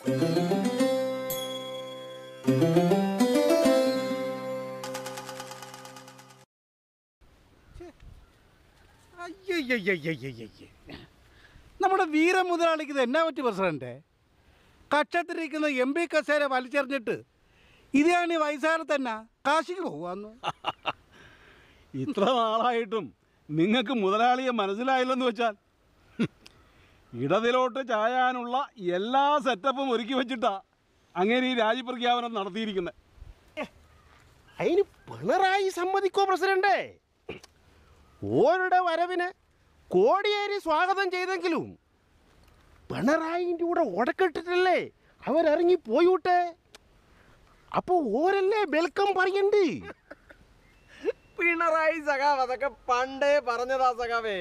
നമ്മുടെ വീര മുതലാളിക്ക് ഇത് എന്നാ പറ്റി പ്രസിഡന്റ്? കക്ഷത്തിരിക്കുന്ന MP കസേര വലിച്ചെറിഞ്ഞിട്ട് ഇതാണ് വയസ്സാറ് തന്നെ കാശിക്ക് പോവാന്ന്. ഇത്ര നാളായിട്ടും നിങ്ങൾക്ക് മുതലാളിയെ മനസ്സിലായില്ലെന്ന് വെച്ചാൽ ഇടതിലോട്ട് ചായാനുള്ള എല്ലാ സെറ്റപ്പും ഒരുക്കി വെച്ചിട്ടാ അങ്ങനെ ഈ രാജിപ്രഖ്യാപനം നടത്തിയിരിക്കുന്നത്. അതിന് പിണറായി സമ്മതിക്കോ പ്രസിഡന്റ്? ഓരുടെ വരവിന് കോടിയേരി സ്വാഗതം ചെയ്തെങ്കിലും പിണറായിൻ്റെ കൂടെ ഉടക്കിട്ടിട്ടല്ലേ അവരിറങ്ങി പോയൂട്ടെ. അപ്പോൾ ഓരല്ലേ വെൽക്കം പറയണ്ട്. പിണറായി സഖാവ് അതൊക്കെ പണ്ടേ പറഞ്ഞതാ സഖാവേ.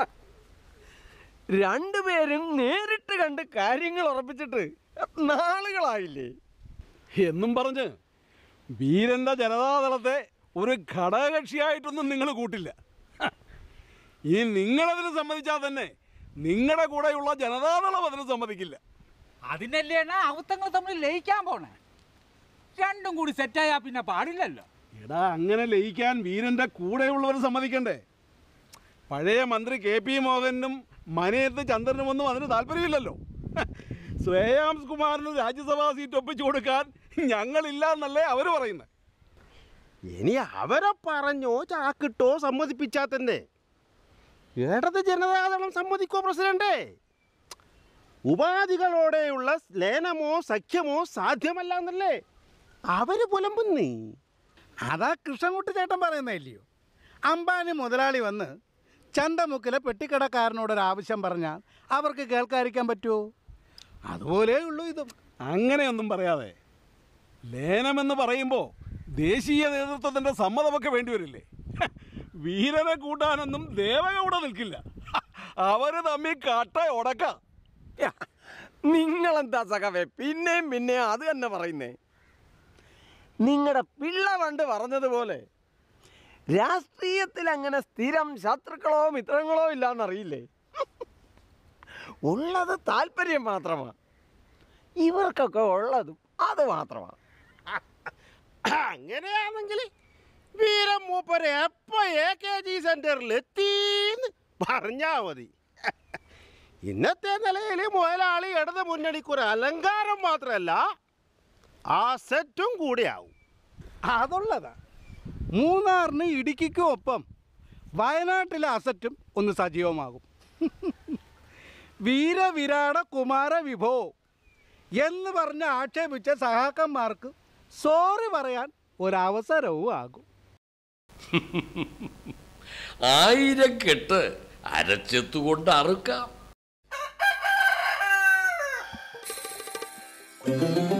രണ്ടുപേരും നേരിട്ട് കണ്ട് കാര്യങ്ങൾ ഉറപ്പിച്ചിട്ട് നാളുകളായില്ലേ എന്നും പറഞ്ഞ് വീരൻ്റെ ജനതാദളത്തെ ഒരു ഘടകകക്ഷിയായിട്ടൊന്നും നിങ്ങൾ കൂട്ടില്ല. ഈ നിങ്ങളതിന് സമ്മതിച്ചാൽ തന്നെ നിങ്ങളുടെ കൂടെയുള്ള ജനതാദളം അതിന് സമ്മതിക്കില്ല. അതിനല്ലേ അവത്തങ്ങൾ തമ്മിൽ ലയിക്കാൻ പോണേ. രണ്ടും കൂടി സെറ്റായാൽ പിന്നെ പാടില്ലല്ലോ. എടാ, അങ്ങനെ ലയിക്കാൻ വീരൻ്റെ കൂടെയുള്ളവർ സമ്മതിക്കണ്ടേ? പഴയ മന്ത്രി KP മോഹനും മനയത്ത് ചന്ദ്രനുമൊന്നും അതിന് താല്പര്യമില്ലല്ലോ. ശ്രേയാംസ് കുമാറിന് രാജ്യസഭാ സീറ്റ് ഒപ്പിച്ചു കൊടുക്കാൻ ഞങ്ങളില്ല എന്നല്ലേ അവർ പറയുന്നത്. ഇനി അവരെ പറഞ്ഞോ ചാക്കിട്ടോ സമ്മതിപ്പിച്ചാൽ തന്നെ ഇടത് ജനതാദളം സമ്മതിക്കോ പ്രസിഡന്റ്? ഉപാധികളോടെയുള്ള ലയനമോ സഖ്യമോ സാധ്യമല്ല എന്നല്ലേ അവര് പുലമ്പുന്നീ. അതാ കൃഷ്ണൻകുട്ടി ചേട്ടൻ പറയുന്നില്ലയോ, അംബാനി മുതലാളി വന്ന് ചന്തമുക്കിലെ പെട്ടിക്കടക്കാരനോടൊരാവശ്യം പറഞ്ഞാൽ അവർക്ക് കേൾക്കാതിരിക്കാൻ പറ്റുമോ? അതുപോലെയുള്ളൂ ഇതും. അങ്ങനെയൊന്നും പറയാതെ ലയനമെന്ന് പറയുമ്പോൾ ദേശീയ നേതൃത്വത്തിൻ്റെ സമ്മതമൊക്കെ വേണ്ടിവരില്ലേ? വീരനെ കൂട്ടാനൊന്നും ദേവഗൗഡ നിൽക്കില്ല. അവർ തമ്മിൽ കട്ട ഉടക്കാം. നിങ്ങളെന്താ സഖാവേ പിന്നെയും അത് തന്നെ പറയുന്നേ? നിങ്ങളുടെ പിള്ള പണ്ട് പറഞ്ഞതുപോലെ രാഷ്ട്രീയത്തിൽ അങ്ങനെ സ്ഥിരം ശത്രുക്കളോ മിത്രങ്ങളോ ഇല്ലാന്നറിയില്ലേ? ഉള്ളത് താല്പര്യം മാത്രമാണ്. ഇവർക്കൊക്കെ ഉള്ളതും അത് മാത്രമാണ്. അങ്ങനെയാണെങ്കിൽ വീരം മൂപ്പര് എപ്പോ AKG സെന്ററിൽ എത്തിന്ന് പറഞ്ഞാ മതി. ഇന്നത്തെ നിലയിൽ മുതലാളി ഇടത് മുന്നണിക്കൊരു അലങ്കാരം മാത്രമല്ല, ആ സെറ്റും കൂടിയാവും. അതുള്ളതാ. മൂന്നാറിന് ഇടുക്കിക്കും ഒപ്പം വയനാട്ടിലെ അസറ്റും ഒന്ന് സജീവമാകും. വീരവിരാട കുമാര വിഭോ എന്ന് പറഞ്ഞ് ആക്ഷേപിച്ച സഹാക്കന്മാർക്ക് സോറി പറയാൻ ഒരവസരവും ആകും. 1000 കെട്ട് അരച്ചെത്തുകൊണ്ട് അറുക്കാം.